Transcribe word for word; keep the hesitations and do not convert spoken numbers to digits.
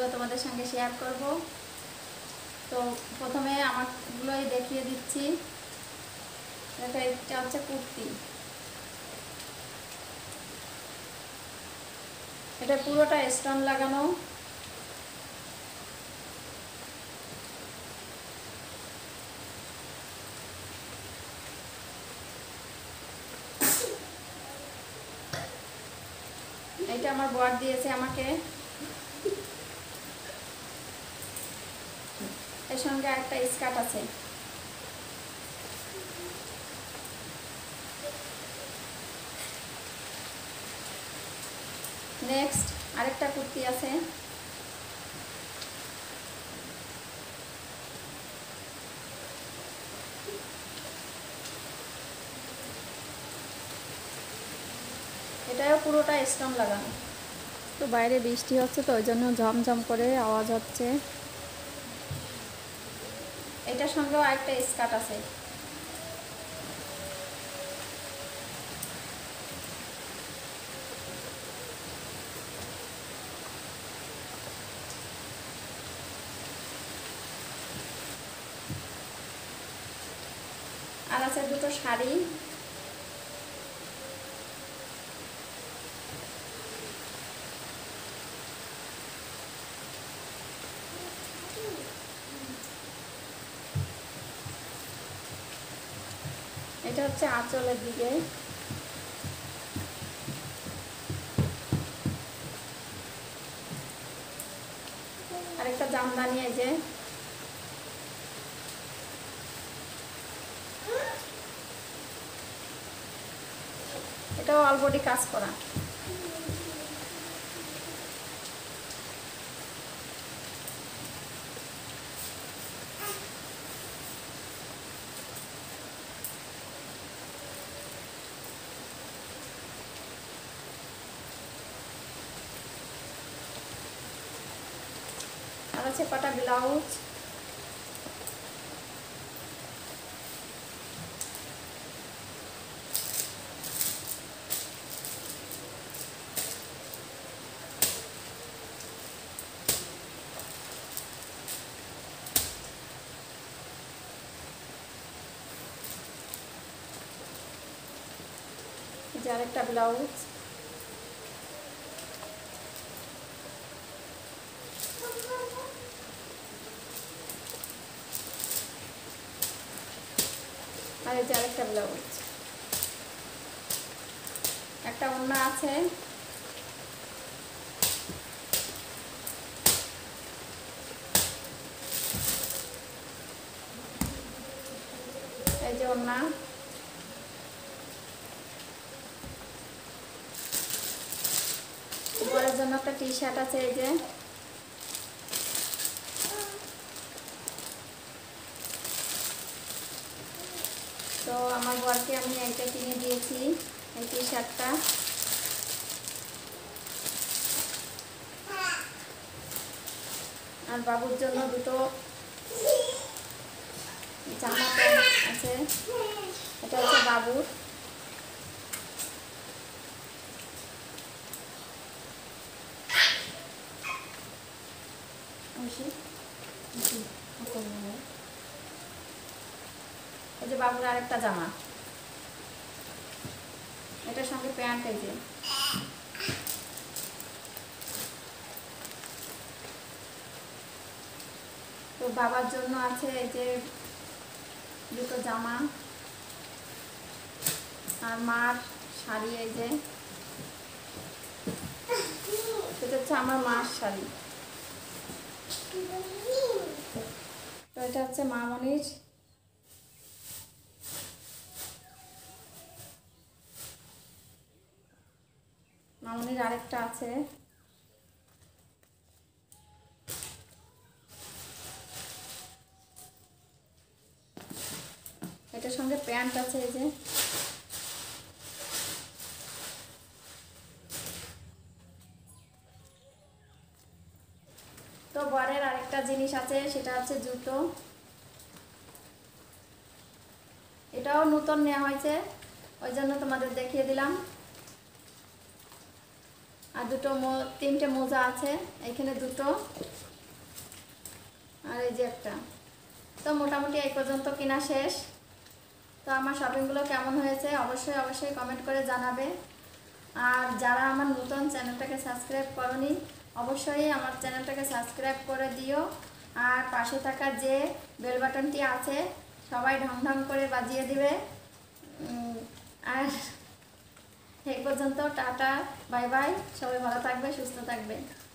তোমাদের সঙ্গে শেয়ার করব। তো প্রথমে আমারগুলোই দেখিয়ে দিচ্ছি। এটা একটা হচ্ছে কুর্তি, এটা পুরোটা স্টোন লাগানো। এটা আমার বর দিয়েছে আমাকে। এর সঙ্গে একটা স্কার্ট আছে। নেক্সট আরেকটা কুর্তি আছে। এটাও পুরোটা স্টোন লাগানো। তো বাইরে বৃষ্টি হচ্ছে, তো ওই জন্য ঝমঝম করে আওয়াজ হচ্ছে। এটার সঙ্গেও আরেকটা স্কার্ট আছে। আর আছে দুটো শাড়ি। এটা হচ্ছে আঁচলের দিকে। আরেকটা জামদানি, এই যে এটাও অলরেডি কাজ করা। আর আছে পাটা ব্লাউজ। যে আরেকটা ব্লাউজ। আর এই যে আরেকটা ব্লাউজ। একটা ওড়না আছে। এই যে ওড়না। উপরের জন্য একটা টি শার্ট আছে। এই যে তো আমার বরকে আমি এইটা কিনে দিয়েছি, এই টি শার্টটা। আর বাবুর জন্য দুটো জামা প্যান্ট আছে। এটা হচ্ছে বাবুর। এই যে বাবুর আরেকটা জামা, এটার সঙ্গে প্যান্ট। এই যে তো বাবার জন্য আছে এই যে দুটো জামা, আর মার শাড়ি। এই যে এটা হচ্ছে আমার মার শাড়ি। তো এটা হচ্ছে মামনির। মামনির আরেকটা আছে। এটার সঙ্গে প্যান্ট আছে। এই যে তো বরের আরেকটা জিনিস আছে, সেটা হচ্ছে জুতো। এটাও নতুন নেওয়া হয়েছে, ওই জন্য তোমাদের দেখিয়ে দিলাম। আর দুটো তিনটে মোজা আছে, এখানে দুটো আর এই যে একটা। তো মোটামুটি এই পর্যন্ত কেনা শেষ। তো আমার শপিংগুলো কেমন হয়েছে অবশ্যই অবশ্যই কমেন্ট করে জানাবে। আর যারা আমার নতুন চ্যানেলটাকে সাবস্ক্রাইব করনি অবশ্যই আমার চ্যানেলটাকে সাবস্ক্রাইব করে দিও। আর পাশে থাকা যে বেল বাটনটি আছে সবাই ঢং ঢং করে বাজিয়ে দিবে। আর এই পর্যন্ত টাটা, বাই বাই, সবাই ভালো থাকবে, সুস্থ থাকবে।